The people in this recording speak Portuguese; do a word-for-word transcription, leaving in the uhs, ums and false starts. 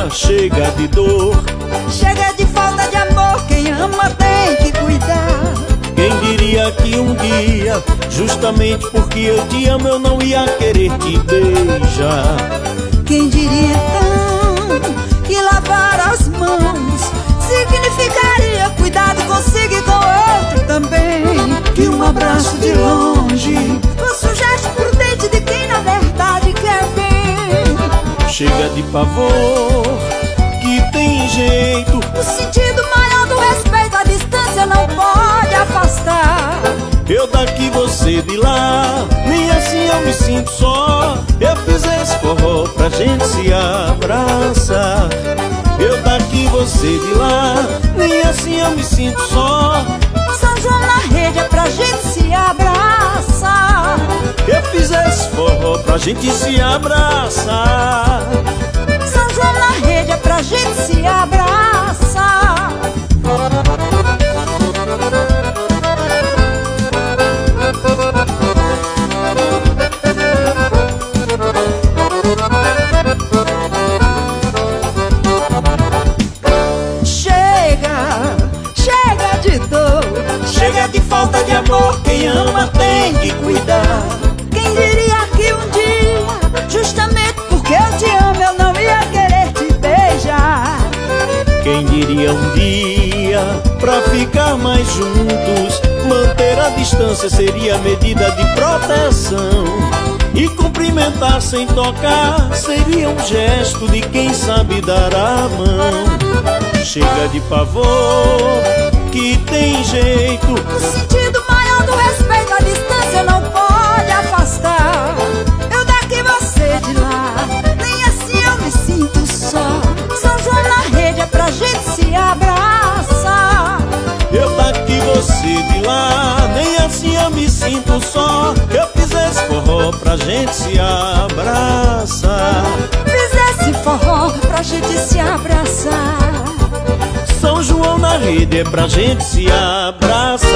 chega de dor. Chega de falta de amor, quem ama tem que cuidar. Quem diria que um dia, justamente porque eu te amo, eu não ia querer te beijar. Quem diria então que lavar as mãos significaria cuidado consigo e com outro também. Que um abraço de longe fosse um gesto prudente de quem na verdade quer bem. Chega de pavor, que tem jeito. O sentido maior do respeito à distância não pode afastar. Eu daqui, você de lá, nem assim eu me sinto só. Eu fiz esse forró pra gente se abraçar. Eu daqui, você de lá, nem assim eu me sinto só. São João na rede é pra gente se abraçar. Eu fiz esse forró pra gente se abraçar. São João na rede é pra gente se abraçar. Chega, chega de dor. Chega de falta de amor, quem ama tem que cuidar. Quem diria que um dia, justamente porque eu te amo, eu não ia querer te beijar. Quem diria um dia, pra ficar mais juntos, manter a distância seria medida de proteção. E cumprimentar sem tocar seria um gesto de quem sabe dar a mão. Chega de pavor, que tem jeito. O sentido maior do respeito à distância não pode afastar. Eu daqui, você de lá, nem assim eu me sinto só. São João na rede é pra gente se abraçar. Eu daqui, você de lá, nem assim eu me sinto só. Eu fiz esse forró pra gente se abraçar. Fiz esse forró pra gente se abraçar. São João na rede é pra gente se abraçar.